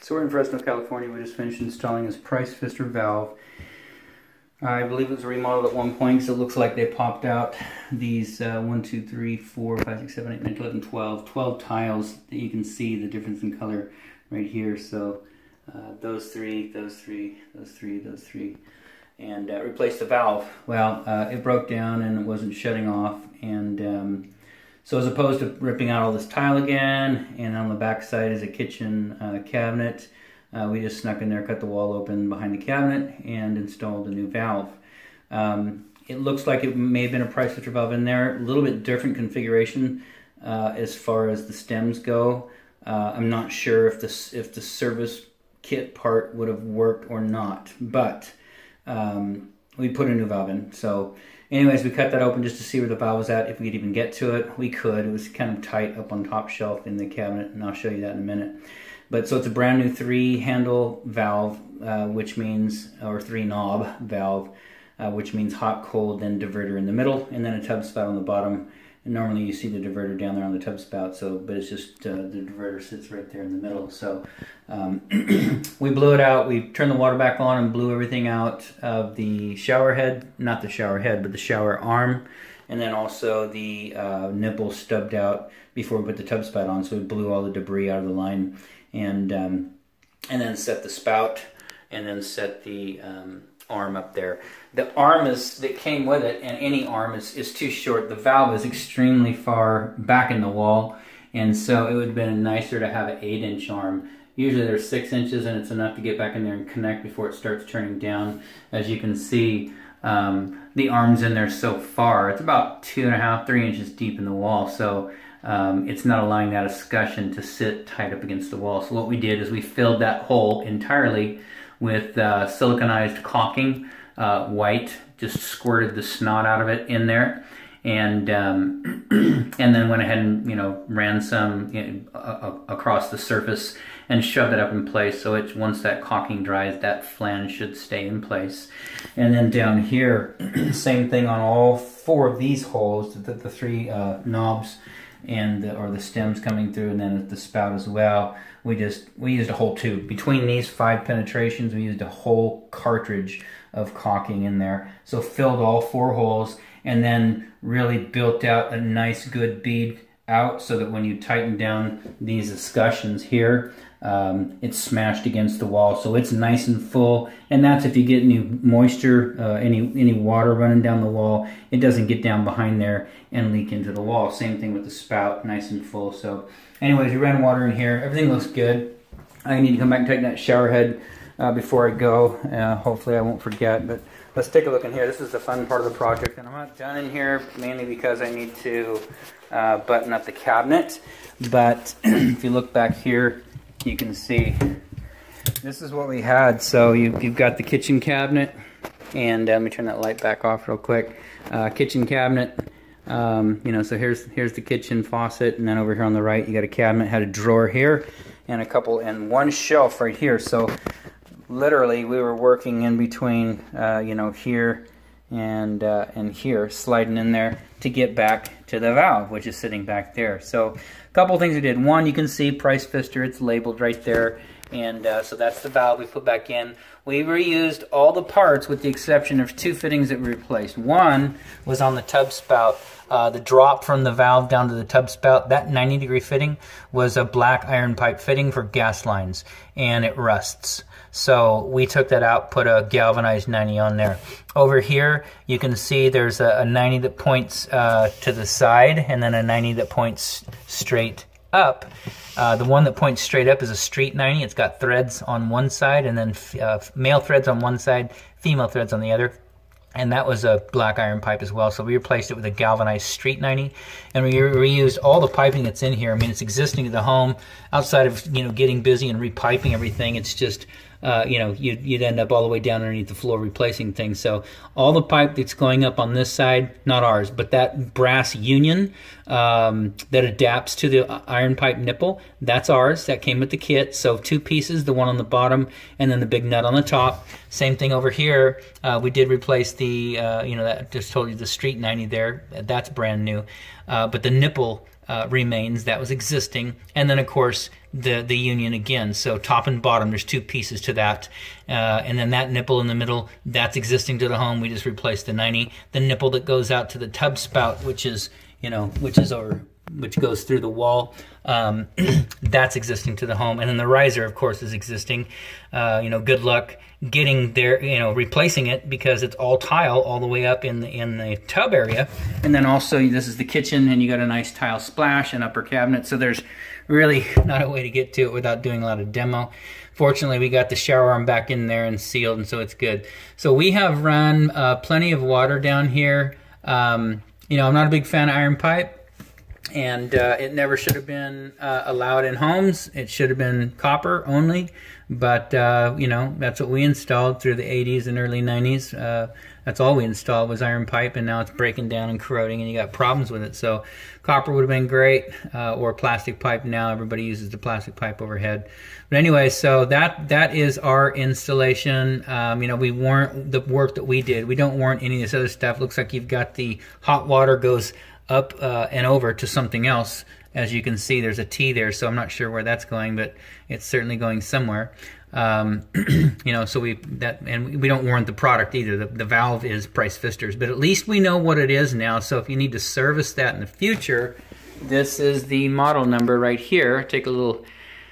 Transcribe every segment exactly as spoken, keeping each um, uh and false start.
So we're in Fresno, California. We just finished installing this price fister valve. I believe it was remodeled at one point because it looks like they popped out these uh, one, two, three, four, five, six, seven, eight, nine, eleven, twelve, twelve tiles that you can see the difference in color right here. So uh, those three, those three, those three, those three, and uh, replaced the valve. Well, uh, it broke down and it wasn't shutting off, and um, so as opposed to ripping out all this tile again, and on the back side is a kitchen uh, cabinet, uh, we just snuck in there, cut the wall open behind the cabinet, and installed a new valve. Um, it looks like it may have been a price fister valve in there, a little bit different configuration uh, as far as the stems go. Uh, I'm not sure if the, if the service kit part would have worked or not, but um, we put a new valve in. So anyways, we cut that open just to see where the valve was at, if we could even get to it. We could. It was kind of tight up on top shelf in the cabinet, and I'll show you that in a minute. But so it's a brand new three handle valve, uh, which means, or three knob valve, uh, which means hot, cold, then diverter in the middle, and then a tub spout on the bottom. And normally you see the diverter down there on the tub spout, so but it's just uh, the diverter sits right there in the middle. So um, we blew it out. We turned the water back on and blew everything out of the shower head, not the shower head, but the shower arm, and then also the uh, nipple stubbed out before we put the tub spout on. So we blew all the debris out of the line, and um, and then set the spout, and then set the um, arm up there. The arm is that came with it, and any arm is, is too short. The valve is extremely far back in the wall, and so it would have been nicer to have an eight inch arm. Usually they're six inches, and it's enough to get back in there and connect before it starts turning down. As you can see, um, the arm's in there so far. It's about two and a half, three inches deep in the wall, so um, it's not allowing that escutcheon to sit tight up against the wall. So what we did is we filled that hole entirely with uh, siliconized caulking, uh, white, just squirted the snot out of it in there, and um, and then went ahead and you know ran some you know, uh, across the surface and shoved it up in place. So it's once that caulking dries, that flange should stay in place. And then down here, same thing on all four of these holes, the, the three uh, knobs and the, or the stems coming through, and then the spout as well. We just we used a whole tube between these five penetrations. We used a whole cartridge of caulking in there, so filled all four holes, and then really built out a nice good bead out so that when you tighten down these escutcheons here, um, it's smashed against the wall, so it's nice and full. And that's if you get any moisture, uh, any any water running down the wall, it doesn't get down behind there and leak into the wall. Same thing with the spout, nice and full. So anyways, we ran water in here. Everything looks good. I need to come back and tighten that shower head uh, before I go. Uh, hopefully I won't forget, but let's take a look in here. This is the fun part of the project, and I'm not done in here mainly because I need to uh, button up the cabinet. But if you look back here, you can see this is what we had. So you, you've got the kitchen cabinet, and uh, let me turn that light back off real quick. Uh, kitchen cabinet. Um, you know, so here's here's the kitchen faucet, and then over here on the right, you got a cabinet, had a drawer here, and a couple, and one shelf right here. So literally, we were working in between, uh, you know, here and uh, and here, sliding in there to get back to the valve, which is sitting back there. So a couple things we did. One, you can see price fister, it's labeled right there. And uh, so that's the valve we put back in. We reused all the parts with the exception of two fittings that we replaced. One was on the tub spout. Uh, the drop from the valve down to the tub spout, that ninety degree fitting was a black iron pipe fitting for gas lines, and it rusts. So we took that out, put a galvanized ninety on there. Over here, you can see there's a, a ninety that points uh, to the side, and then a ninety that points straight up. Uh, the one that points straight up is a street ninety. It's got threads on one side, and then uh, male threads on one side, female threads on the other. And that was a black iron pipe as well. So we replaced it with a galvanized street ninety, and we re reused all the piping that's in here. I mean, it's existing in the home. Outside of you know getting busy and repiping everything, it's just uh, you know you'd, you'd end up all the way down underneath the floor replacing things. So all the pipe that's going up on this side, not ours, but that brass union um, that adapts to the iron pipe nipple, that's ours. That came with the kit. So two pieces, the one on the bottom and then the big nut on the top. Same thing over here. Uh, we did replace the uh, you know that just told you the street ninety there. That's brand new, uh, but the nipple uh, remains. That was existing. And then, of course, the, the union again. So top and bottom, there's two pieces to that. Uh, and then that nipple in the middle, that's existing to the home. We just replaced the ninety. The nipple that goes out to the tub spout, which is, you know, which is over, which goes through the wall, um, that's existing to the home. And then the riser, of course, is existing. Uh, you know, good luck getting there, you know, replacing it, because it's all tile all the way up in the, in the tub area. And then also, this is the kitchen, and you got a nice tile splash and upper cabinet. So there's really not a way to get to it without doing a lot of demo. Fortunately, we got the shower arm back in there and sealed, and so it's good. So we have run uh, plenty of water down here. Um, you know, I'm not a big fan of iron pipe. And uh, it never should have been uh, allowed in homes. It should have been copper only. But, uh, you know, that's what we installed through the eighties and early nineties. Uh, that's all we installed was iron pipe, and now it's breaking down and corroding, and you got problems with it. So copper would have been great, uh, or plastic pipe. Now everybody uses the plastic pipe overhead. But anyway, so that that is our installation. Um, you know, we warrant the work that we did. We don't warrant any of this other stuff. Looks like you've got the hot water goes up uh, and over to something else. As you can see, there's a T there, so I'm not sure where that's going, but it's certainly going somewhere. Um, you know, so we that and we don't warrant the product either. The, the valve is Price Pfister's, but at least we know what it is now. So if you need to service that in the future, this is the model number right here. Take a little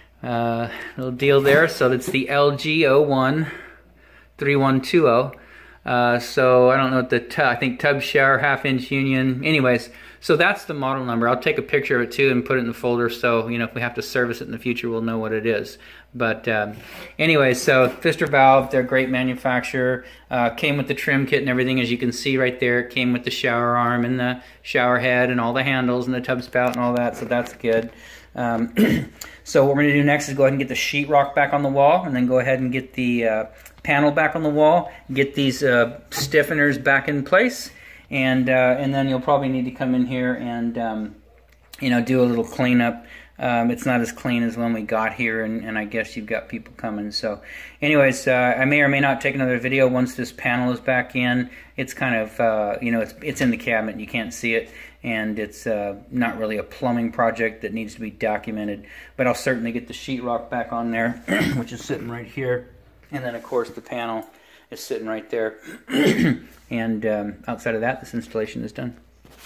uh, little deal there. So that's the L G zero one three one two zero. Uh, so I don't know what the t I think tub shower half inch union. Anyways, so that's the model number. I'll take a picture of it too and put it in the folder, so you know if we have to service it in the future, we'll know what it is. But um, anyways, so Pfister Valve, they're a great manufacturer. Uh, came with the trim kit and everything, as you can see right there. It came with the shower arm and the shower head and all the handles and the tub spout and all that. So that's good. Um, so what we're going to do next is go ahead and get the sheetrock back on the wall, and then go ahead and get the uh, panel back on the wall, get these uh, stiffeners back in place, and uh, and then you'll probably need to come in here and um, you know, do a little cleanup. Um, it's not as clean as when we got here, and, and I guess you've got people coming. So anyways, uh, I may or may not take another video once this panel is back in. It's kind of, uh, you know, it's, it's in the cabinet, and you can't see it, and it's uh, not really a plumbing project that needs to be documented. But I'll certainly get the sheetrock back on there, which is sitting right here. And then, of course, the panel is sitting right there. And um, outside of that, this installation is done.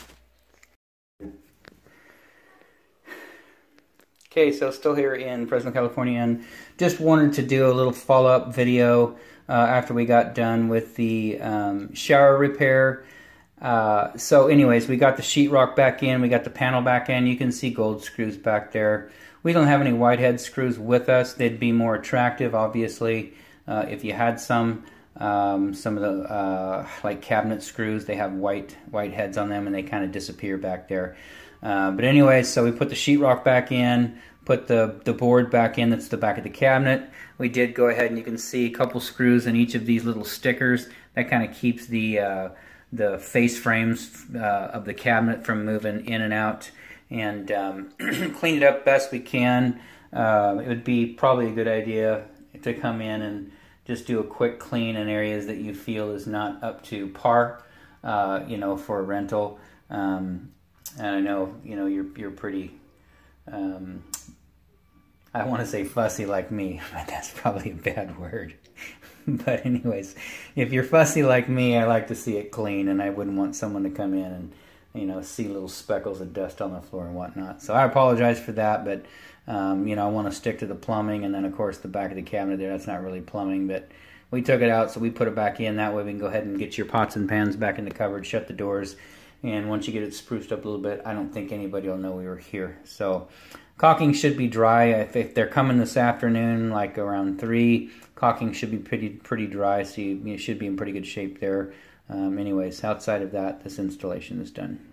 Okay, so still here in Fresno, California, and just wanted to do a little follow-up video uh, after we got done with the um, shower repair. Uh, so anyways, we got the sheetrock back in, we got the panel back in. You can see gold screws back there. We don't have any whitehead screws with us. They'd be more attractive, obviously, uh, if you had some. Um, some of the uh, like cabinet screws, they have white white heads on them, and they kind of disappear back there. Uh, but anyway, so we put the sheetrock back in, put the, the board back in, that's the back of the cabinet. We did go ahead, and you can see a couple screws in each of these little stickers. That kind of keeps the, uh, the face frames uh, of the cabinet from moving in and out. And um, clean it up best we can. Uh, it would be probably a good idea to come in and just do a quick clean in areas that you feel is not up to par, uh, you know, for a rental. Um, And I know, you know, you're you're pretty, um, I want to say fussy like me, but that's probably a bad word. But anyways, if you're fussy like me, I like to see it clean, and I wouldn't want someone to come in and, you know, see little speckles of dust on the floor and whatnot. So I apologize for that, but, um, you know, I want to stick to the plumbing, and then, of course, the back of the cabinet there, that's not really plumbing, but we took it out, so we put it back in. That way we can go ahead and get your pots and pans back in the cupboard, shut the doors. And once you get it spruced up a little bit, I don't think anybody will know we were here. So caulking should be dry. If, if they're coming this afternoon, like around three, caulking should be pretty pretty dry, so you, you should be in pretty good shape there. Um, anyways, outside of that, this installation is done.